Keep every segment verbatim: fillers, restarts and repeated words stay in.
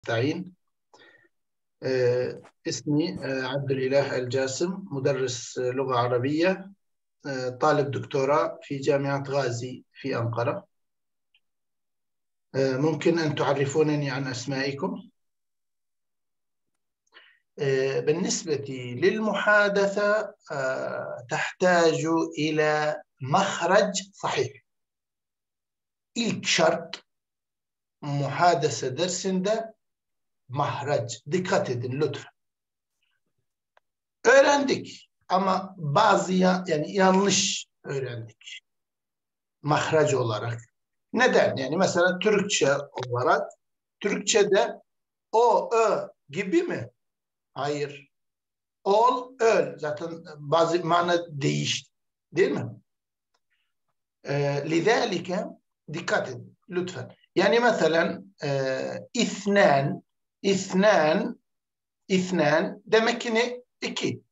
تعيين. آه، اسمي آه، عبد الإله الجاسم، مدرس آه، لغة عربية، آه، طالب دكتوراه في جامعة غازي في أنقرة. آه، ممكن أن تعرفونني عن أسمائكم؟ آه، بالنسبة للمحادثة آه، تحتاج إلى مخرج صحيح. إلك شرط محادثة dersinde mahraç, dikkat edin lütfen. Öğrendik ama bazı ya, yani yanlış öğrendik mahraç olarak. Neden? Yani mesela Türkçe olarak, Türkçe'de o, ö gibi mi? Hayır. Ol, öl. Zaten bazı mana değişti. Değil mi? Ee, lidalike dikkat edin lütfen. Yani mesela e, ithnan, ithnan, ithnan demek ki ne? İki.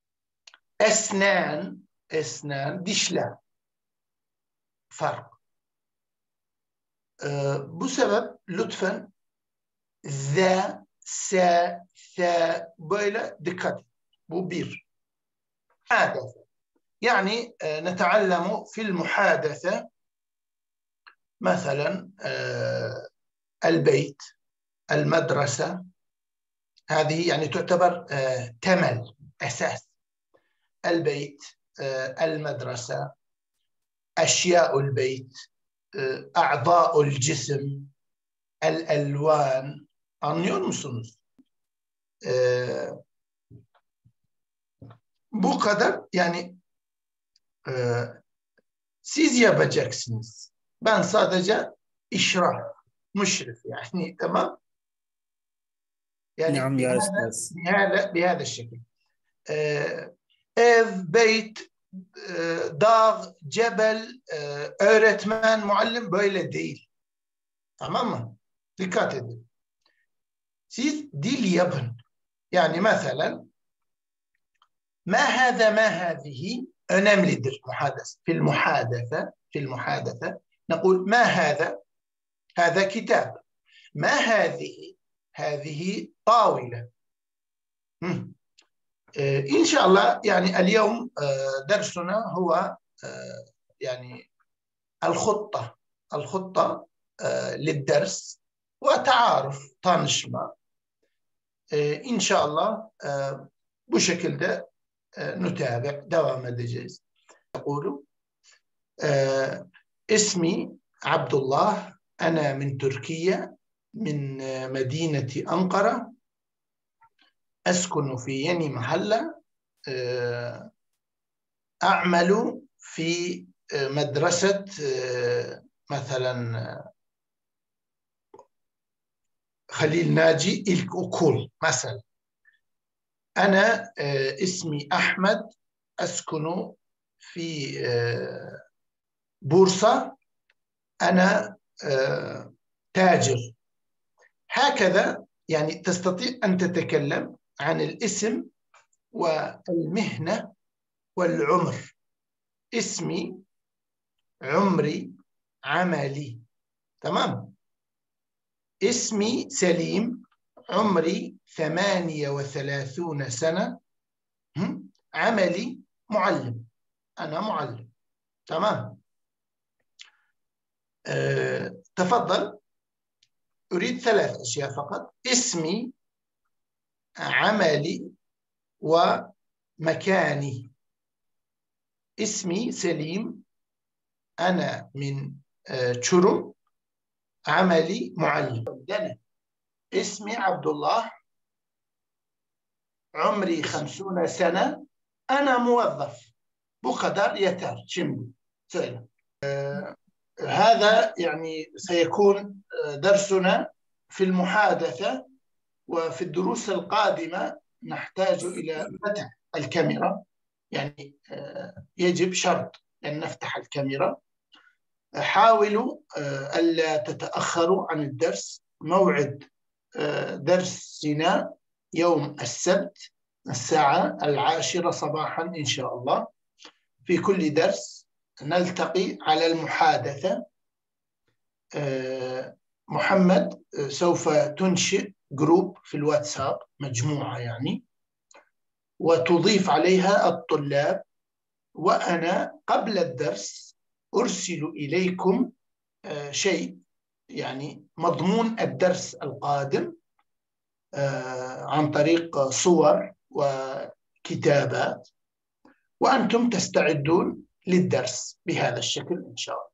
Esnan, esnan, dişler. Fark. Ee, bu sebep lütfen ze, se, se böyle dikkat. Bu bir. Muhadese. Yani e, نتعلم في المحادثة مثلا e, البيت، المدرسة. هذه يعني تعتبر e, temel, أساس. البيت، e, المدرسة، أشياء البيت، e, أعضاء الجسم، الألوان. Anlıyor musunuz? Ee, bu kadar yani e, siz yapacaksınız. Ben sadece işrah, müşrif yani tamam. Yani نعم يا bihada, أستاذ. bihada, bihada şekil. Ee, ev, beyt, e, dağ, cebel, e, öğretmen, muallim böyle değil. Tamam mı? Dikkat edin. Siz dil yapın. Yani mesela ما هذا ما هذه önemlidir muhadese. في المحادثة في المحادثة نقول ما هذا؟ هذا كتاب. ما هذه؟ هذه طاولة. إن شاء الله يعني اليوم درسنا هو يعني الخطة الخطة للدرس وتعارف tanışma. İnşallah bu şekilde نتابع devam edeceğiz. أقول اسمي عبد الله، أنا من تركيا، من مدينة أنقرة، أسكن في يني محلة، أعمل في مدرسة مثلا خليل ناجي إلك أكول مثلا. أنا اسمي أحمد، أسكن في بورصة، أنا تاجر. هكذا يعني تستطيع أن تتكلم عن الاسم والمهنة والعمر. اسمي، عمري، عملي. تمام؟ اسمي سليم، عمري ثمانية وثلاثون سنة، عملي معلم، أنا معلم. تمام؟ أه، تفضل. أريد ثلاث أشياء فقط: اسمي، عملي، ومكاني. اسمي سليم، أنا من تشورم، عملي معلم. اسمي عبد الله، عمري خمسون سنة، أنا موظف. بقدر يتر شمي سهل. آه هذا يعني سيكون درسنا في المحادثة. وفي الدروس القادمة نحتاج إلى فتح الكاميرا، يعني آه يجب شرط أن نفتح الكاميرا. حاولوا آه ألا تتأخروا عن الدرس. موعد آه درسنا يوم السبت الساعة العاشرة صباحا إن شاء الله. في كل درس نلتقي على المحادثة. محمد سوف تنشئ جروب في الواتساب، مجموعة يعني، وتضيف عليها الطلاب، وأنا قبل الدرس أرسل إليكم شيء يعني مضمون الدرس القادم عن طريق صور وكتابات، وأنتم تستعدون للدرس بهذا الشكل إن شاء الله.